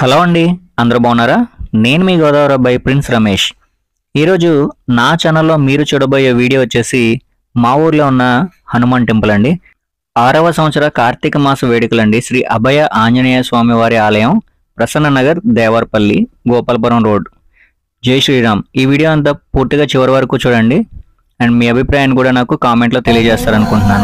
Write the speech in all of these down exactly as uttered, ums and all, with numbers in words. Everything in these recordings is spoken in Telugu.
హలో అండి, అందరూ బాగున్నారా? నేను మీ గోదావరి అబ్బాయి ప్రిన్స్ రమేష్. ఈరోజు నా ఛానల్లో మీరు చూడబోయే వీడియో వచ్చేసి మా ఊర్లో ఉన్న హనుమాన్ టెంపుల్ అండి. ఆరవ సంవత్సర కార్తీక మాస వేడుకలండి. శ్రీ అభయ ఆంజనేయ స్వామి వారి ఆలయం, ప్రసన్న నగర్, దేవరపల్లి, గోపాలపురం రోడ్. జై శ్రీరామ్. ఈ వీడియో అంతా పూర్తిగా చివరి వరకు చూడండి అండ్ మీ అభిప్రాయాన్ని కూడా నాకు కామెంట్లో తెలియజేస్తారనుకుంటున్నాను.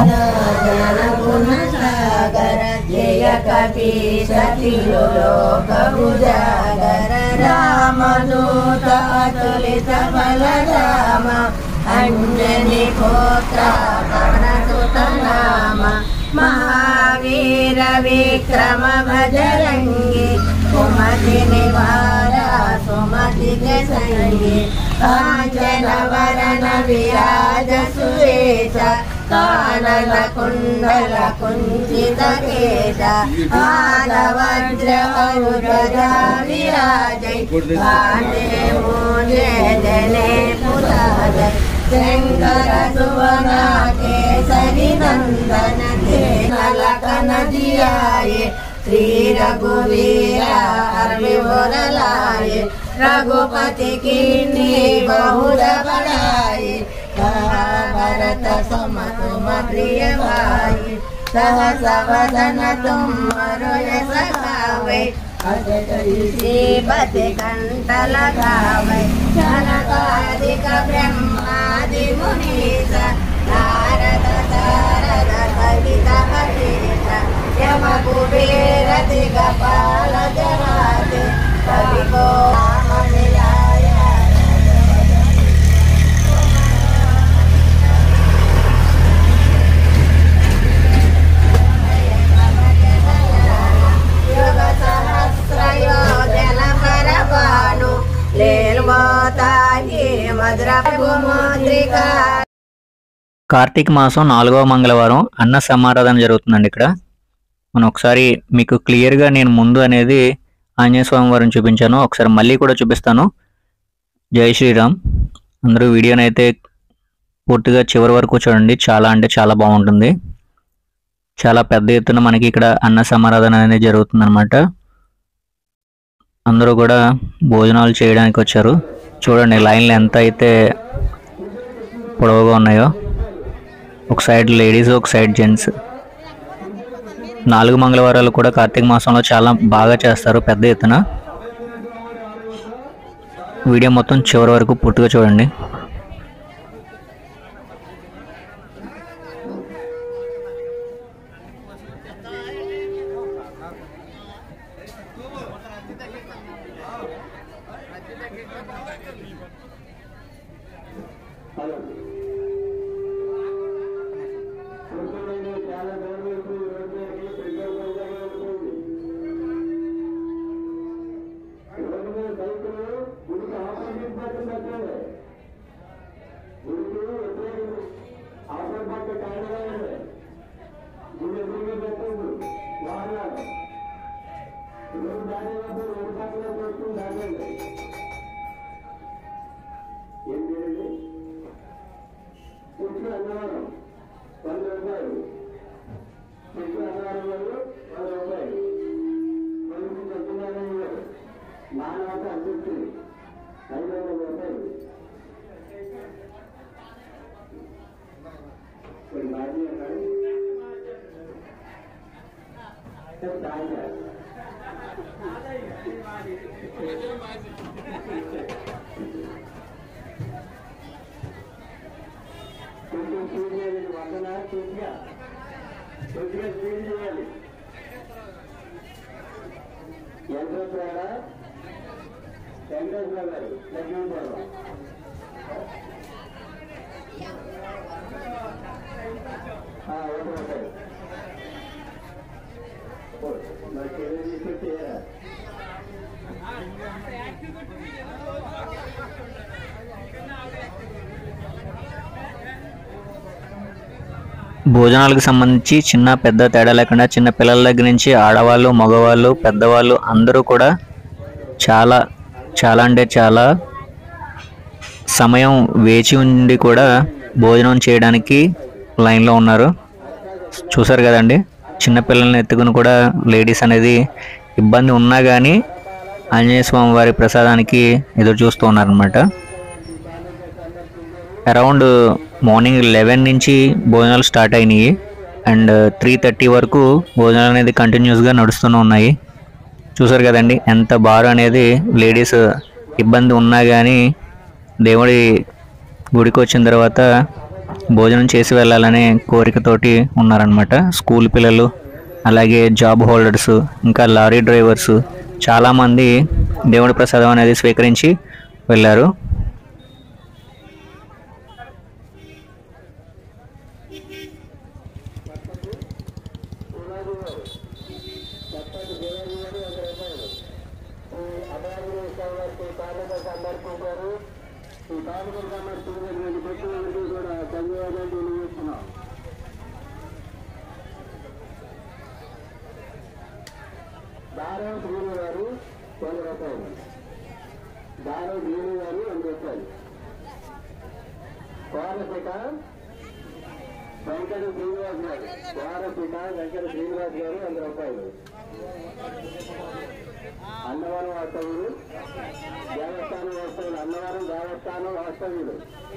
महावीर विक्रम भजरंगी सुमति निवार सुमति के संगी कांचन वरण विराज सुरेश कानन कुंडल कुंचित केश आलवज्र औरजा विराजै कांडे मूले जने पुराजै शंकर सुवन केसरी नंदन नलकन दियाये श्री रघुवीरा हरविवर लाये रघुपति कीन्ही बहुर बढ़ाये भरत सम तुम प्रिय भाई सहस वदन तुम यश गावे श्रीपति कंठ लगावे जनकादिक ब्रह्मादि मुनीश नारद सारद सहित अहिष यम कुबेर दिगपाल जहाते कवि को కార్తీక మాసం నాలుగవ మంగళవారం అన్న సమారాధన జరుగుతుందండి. ఇక్కడ మనం ఒకసారి మీకు క్లియర్గా నేను ముందు అనేది ఆంజనేయ స్వామి వారిని చూపించాను, ఒకసారి మళ్ళీ కూడా చూపిస్తాను. జై శ్రీరామ్. అందరూ వీడియోని అయితే పూర్తిగా చివరి వరకు చూడండి, చాలా అంటే చాలా బాగుంటుంది. చాలా పెద్ద ఎత్తున మనకి ఇక్కడ అన్న సమారాధన అనేది జరుగుతుందన్నమాట. అందరూ కూడా భోజనాలు చేయడానికి వచ్చారు. చూడండి లైన్లు ఎంత అయితే పొడవుగా ఉన్నాయో. ఒక సైడ్ లేడీస్, ఒక సైడ్ జెంట్స్. నాలుగు మంగళవారాలు కూడా కార్తీక మాసంలో చాలా బాగా చేస్తారు పెద్ద ఎత్తున. వీడియో మొత్తం చివరి వరకు పూర్తిగా చూడండి. భోజనాలకు సంబంధించి చిన్న పెద్ద తేడా లేకుండా చిన్న పిల్లల దగ్గర నుంచి ఆడవాళ్ళు, మగవాళ్ళు, పెద్దవాళ్ళు అందరూ కూడా చాలా చాలా అంటే చాలా సమయం వేచి ఉండి కూడా భోజనం చేయడానికి లైన్లో ఉన్నారు. చూసారు కదండి, చిన్న పిల్లల్ని ఎత్తుకుని కూడా లేడీస్ అనేది ఇబ్బంది ఉన్నా కానీ ఆంజనేయ స్వామి వారి ప్రసాదానికి ఎదురు చూస్తూ ఉన్నారనమాట. అరౌండ్ మార్నింగ్ లెవెన్ నుంచి భోజనాలు స్టార్ట్ అయినాయి అండ్ త్రీ థర్టీ వరకు భోజనాలు అనేది కంటిన్యూస్గా నడుస్తూనే ఉన్నాయి. చూసారు కదండి ఎంత బారు అనేది లేడీస్ ఇబ్బంది ఉన్నా కానీ దేవుడి గుడికి వచ్చిన తర్వాత భోజనం చేసి వెళ్ళాలనే కోరికతోటి ఉన్నారనమాట. స్కూల్ పిల్లలు, అలాగే జాబ్ హోల్డర్స్, ఇంకా లారీ డ్రైవర్స్ చాలామంది దేవుడి ప్రసాదం అనేది స్వీకరించి వెళ్ళారు. వెంకట శ్రీనివాస్ గారు వారసిక వెంకట శ్రీనివాస్ గారు వంద రూపాయలు. అన్నవరం వాస్తవ్యులు దేవస్థానం వాస్తవ్యులు అన్నవరం దేవస్థానం వాస్తవ్యులు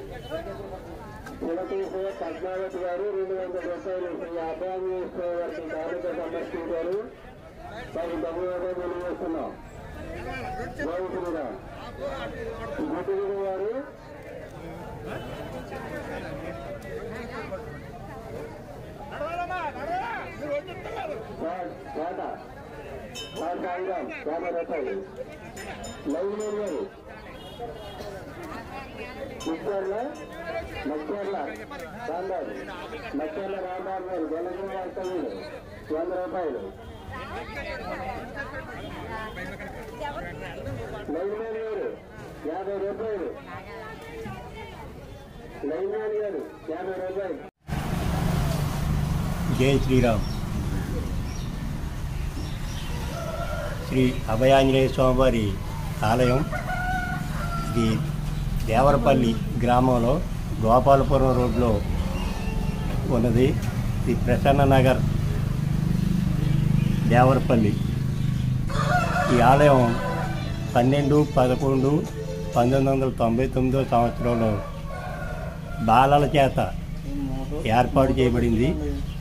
శివతీసే పద్మావతి గారు రెండు వందల రూపాయలు. శ్రీ అభయాంజనేశ్వర వారికి కానుక సమర్పించారు. వారి ధన్యవాదాలు తెలియజేస్తున్నాం. గోవిందుగా గుడిగుడి గారు కోట సాయంత్రం యాభై రూపాయలు. లైవ్లూరు గారు ముఖ్యర్ల మక్కేర్ల రాంబాబు మక్కేర్ల రాంబాబు గారు జలగిరి వాస్తవ్యులు వంద రూపాయలు. లైవ్లూరు గారు యాభై రూపాయలు. లైవ్లూరు గారు యాభై రూపాయలు. జై శ్రీరామ్. శ్రీ అభయాంజనేయ స్వామివారి ఆలయం ఇది దేవరపల్లి గ్రామంలో గోపాలపురం రోడ్లో ఉన్నది. ఇది ప్రసన్న నగర్ దేవరపల్లి. ఈ ఆలయం పన్నెండు పదకొండు పంతొమ్మిది వందల తొంభై తొమ్మిదో సంవత్సరంలో బాలల చేత ఏర్పాటు చేయబడింది.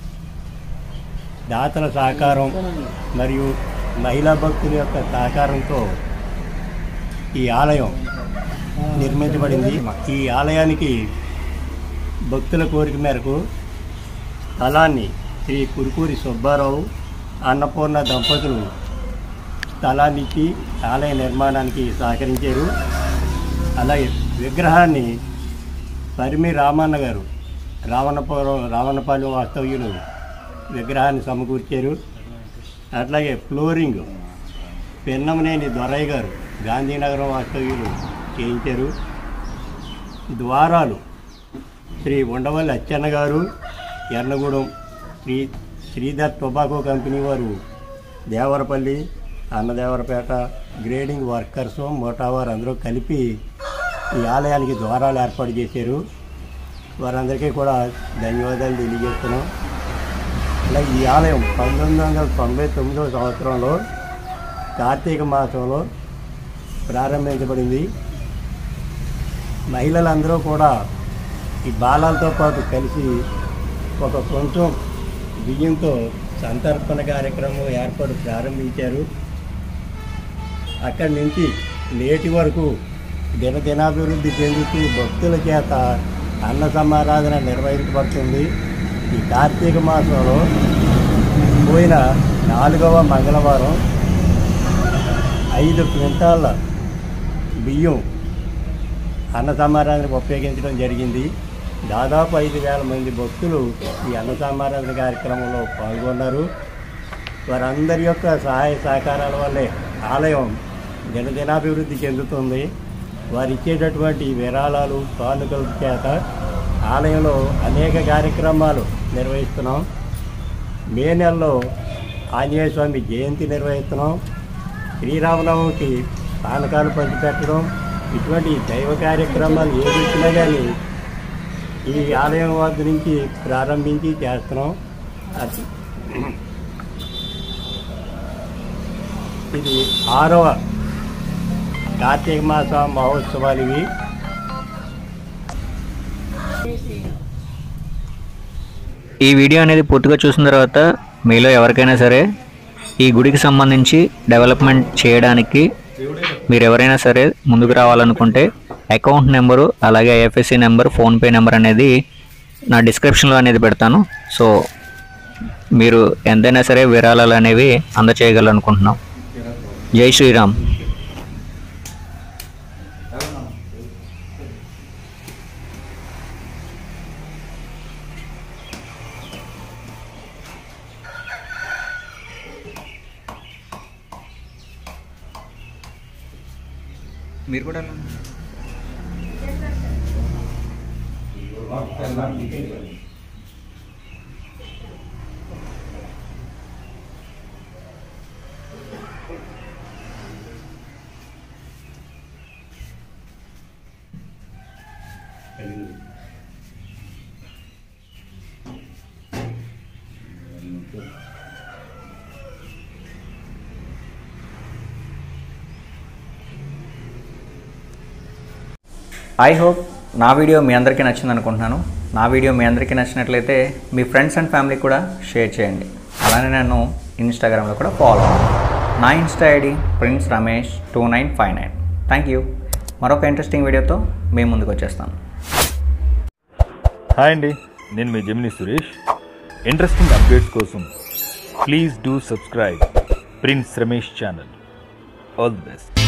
దాతల సహకారం మరియు మహిళా భక్తుల యొక్క సహకారంతో ఈ ఆలయం నిర్మించబడింది. ఈ ఆలయానికి భక్తుల కోరిక మేరకు స్థలాన్ని శ్రీ కురుకూరి సుబ్బారావు అన్నపూర్ణ దంపతులు స్థలాన్ని ఇచ్చి ఆలయ నిర్మాణానికి సహకరించారు. అలాగే విగ్రహాన్ని పరిమి రామన్న గారు రావణపురం రావణపాలెం వాస్తవ్యులు విగ్రహాన్ని సమకూర్చారు. అట్లాగే ఫ్లోరింగ్ పెన్నమనేని దొరయ్య గారు గాంధీనగరం వాస్తవ్యులు చేయించారు. ద్వారాలు శ్రీ ఉండవల్లి అచ్చెన్న గారు ఎర్నగూడెం, శ్రీ శ్రీధర్ టొబాకో కంపెనీ వారు దేవరపల్లి, అన్నదేవరపేట గ్రేడింగ్ వర్కర్స్ మోటావారు అందరూ కలిపి ఈ ఆలయానికి ద్వారాలు ఏర్పాటు చేశారు. వారందరికీ కూడా ధన్యవాదాలు తెలియజేస్తున్నాం. అలాగే ఈ ఆలయం పంతొమ్మిది వందల తొంభై తొమ్మిదవ సంవత్సరంలో కార్తీక మాసంలో ప్రారంభించబడింది. మహిళలందరూ కూడా ఈ బాలలతో పాటు కలిసి ఒక కొంచెం బియ్యంతో సంతర్పణ కార్యక్రమం ఏర్పాటు ప్రారంభించారు. అక్కడి నుంచి నేటి వరకు దినదినాభివృద్ధి చెందుతూ భక్తుల చేత అన్న సమారాధన నిర్వహించబడుతుంది. ఈ కార్తీక మాసంలో పోయిన నాలుగవ మంగళవారం ఐదు క్వింటాళ్ళ బియ్యం అన్న సమారాధనకు ఉపయోగించడం జరిగింది. దాదాపు ఐదు వేల మంది భక్తులు ఈ అన్న సమారాధన కార్యక్రమంలో పాల్గొన్నారు. వారందరి యొక్క సహాయ సహకారాల వల్లే ఆలయం దినదినాభివృద్ధి చెందుతుంది. వారు ఇచ్చేటటువంటి విరాళాలు కానుకల చేత ఆలయంలో అనేక కార్యక్రమాలు నిర్వహిస్తున్నాం. మే నెలలో ఆంజనేయ స్వామి జయంతి నిర్వహిస్తున్నాం. శ్రీరామనవమికి పానకాలు పంచిపెట్టడం, ఇటువంటి దైవ కార్యక్రమాలు ఏది వచ్చినా కానీ ఈ ఆలయం వద్ద నుంచి ప్రారంభించి చేస్తున్నాం. ఇది ఆరవ కార్తీక మాస మహోత్సవాలు ఇవి. ఈ వీడియో అనేది పూర్తిగా చూసిన తర్వాత మీలో ఎవరికైనా సరే ఈ గుడికి సంబంధించి డెవలప్మెంట్ చేయడానికి మీరు ఎవరైనా సరే ముందుకు రావాలనుకుంటే అకౌంట్ నెంబరు అలాగే ఐఎఫ్ఎస్సి నెంబర్, ఫోన్పే నెంబర్ అనేది నా డిస్క్రిప్షన్లో అనేది పెడతాను. సో మీరు ఎంతైనా సరే విరాళాలు అనేవి అందచేయగలనుకుంటున్నాం. జై శ్రీరామ్. మీరు కూడా ఐ హోప్ నా వీడియో మీ అందరికీ నచ్చింది అనుకుంటున్నాను. నా వీడియో మీ అందరికీ నచ్చినట్లయితే మీ ఫ్రెండ్స్ అండ్ ఫ్యామిలీ కూడా షేర్ చేయండి. అలానే నన్ను ఇన్స్టాగ్రామ్లో కూడా ఫాలో అవ్వండి. నా Insta ID Prince Ramesh two nine five nine. Thank you. మరొక ఇంట్రెస్టింగ్ వీడియోతో మీ ముందుకు వచ్చేస్తాను. హాయ్ అండి, నేను మీ జెమిని సురేష్. ఇంట్రెస్టింగ్ అప్డేట్స్ కోసం please do subscribe Prince Ramesh channel. All the best.